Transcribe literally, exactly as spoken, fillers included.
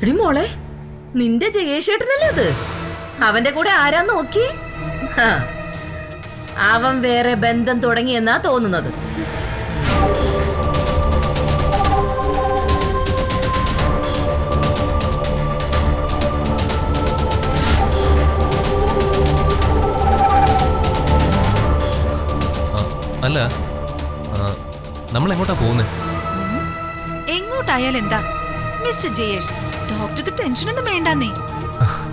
എടി മോളെ, നിന്റെ ജയേഷേട്ടനല്ലേ അത്? അവന്റെ കൂടെ ആരാ നോക്കി? അവൻ വേറെ ബന്ധം തുടങ്ങിയെന്നാ തോന്നുന്നത്. അല്ല, നമ്മൾ എങ്ങോട്ടാ പോകുന്നത്? എങ്ങോട്ടായാലും എന്താ മിസ്റ്റർ ജയേഷ്, ഡോക്ടർക്ക് ടെൻഷനൊന്നും വേണ്ടെന്നേ.